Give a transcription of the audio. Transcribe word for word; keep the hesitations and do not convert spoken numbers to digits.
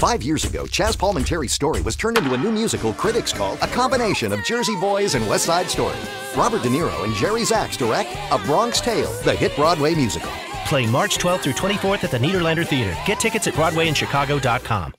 Five years ago, Chaz Palminteri's story was turned into a new musical critics called a combination of Jersey Boys and West Side Story. Robert De Niro and Jerry Zaks direct A Bronx Tale, the hit Broadway musical. Playing March twelfth through twenty-fourth at the Nederlander Theater. Get tickets at Broadway in Chicago dot com.